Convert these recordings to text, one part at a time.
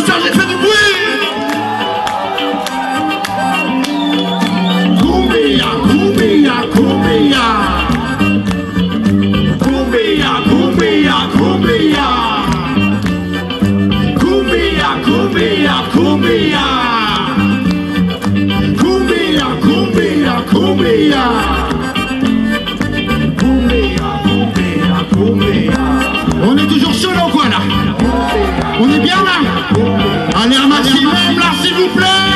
Sergi, fais du bruit. Cumbia, cumbia, cumbia. Cumbia, cumbia, cumbia. Cumbia, cumbia, cumbia. Cumbia, cumbia, cumbia. Cumbia, cumbia, cumbia. On est toujours chaud là ou quoi là? On est bien là? Allez un maximum là s'il vous plaît.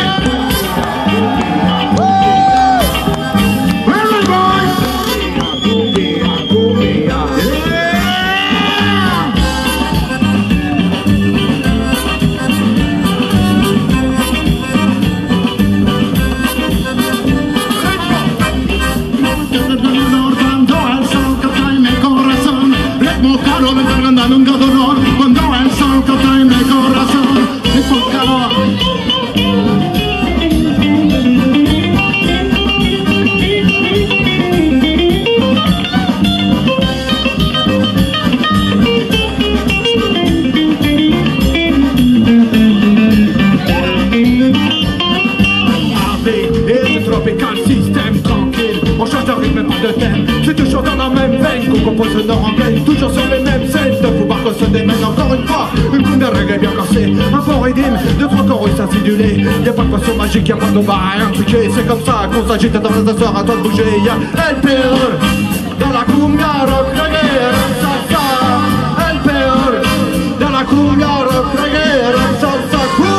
C'est toujours dans la même veine qu'on compose nos rengaines. Toujours sur les mêmes scènes, de pouvoir qu'on se démène encore une fois. Une cumbia reggae bien cassée, un fort rythme, deux trois chorus acidulés. Y'a pas de poisson magique, y'a pas de combat, rien de truqué. C'est comme ça qu'on s'agite dans les assoirs, à toi de bouger. Y'a LPR dans la cumbia rock reggae, salsa. LPR dans la cumbia rock reggae, salsa.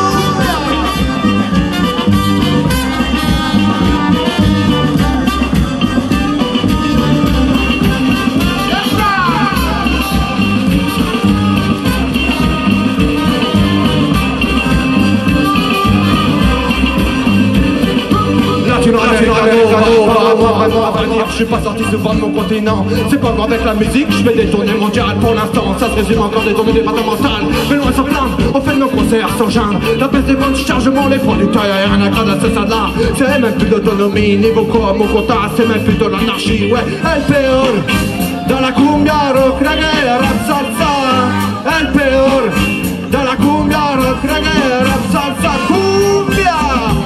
Je suis pas sorti souvent de mon continent. C'est pas moi avec la musique, je fais des tournées mondiales. Pour l'instant, ça se résume encore des tournées départementales. Mais loin sans flamme, on fait nos concerts sans gêne. La baisse des ventes, chargement, les producteurs, y'a rien à craindre à ce stade-là. C'est même plus d'autonomie, niveau com au quota, c'est même plutôt l'anarchie. Ouais, LPR dans la cumbia rock reggae, rap salsa. LPR dans la cumbia rock reggae, rap salsa, cumbia.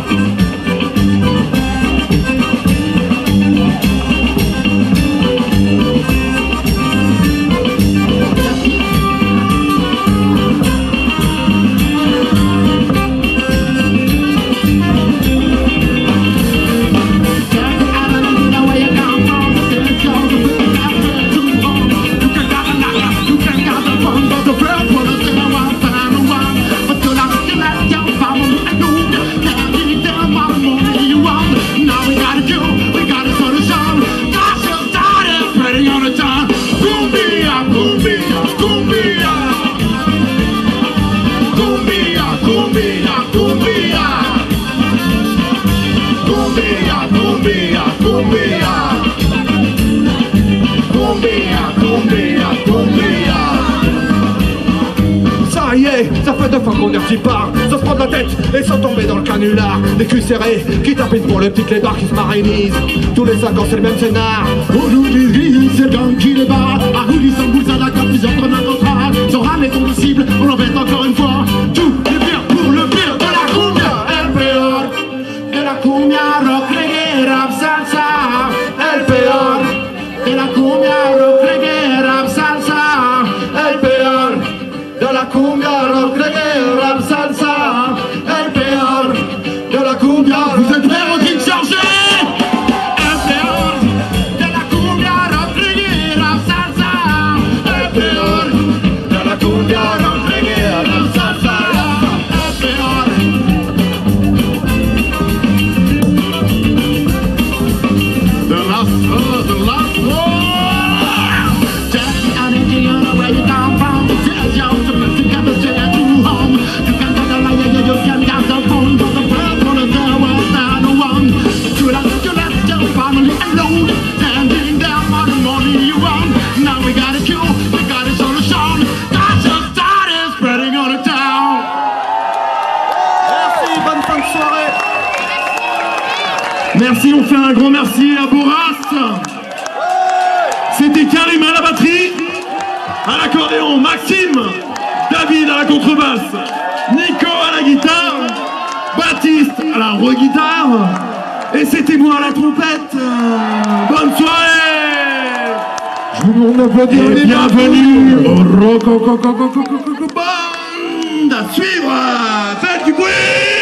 Ça fait 2 fois qu'on y part, sans se prendre la tête et sans tomber dans le canular. Les culs serrés qui tapent pour le petit clébard qui se marinise. Tous les 5 ans c'est le même scénar. Aujourd'hui c'est le gang qui les bat. À Rouli sans boule, ça d'accord, plusieurs premiers contrats. Sans ramener ton cible, on l'embête encore une fois. Tout est bien pour le pire de la cumbia. LPR de la cumbia rock reggae rap salsa. LPR de la cumbia rock reggae rap salsa. LPR de la cumbia rock reggae rap salsa. LPR de la cumbia. Vous êtes prêts au kick chargé? LPR de la cumbia rock reggae rap salsa. LPR de la cumbia rock reggae rap salsa. LPR. The last one. Jackie and Indiana, where you come from? Merci, on fait un grand merci à Boras. C'était Karim à la batterie, à l'accordéon, Maxime, David à la contrebasse, Nico à la re-guitare. Et c'était moi à la trompette. Bonne soirée. Je vous demande d'applaudir. Et bienvenue au Rococo Band. À suivre. Faites du bruit.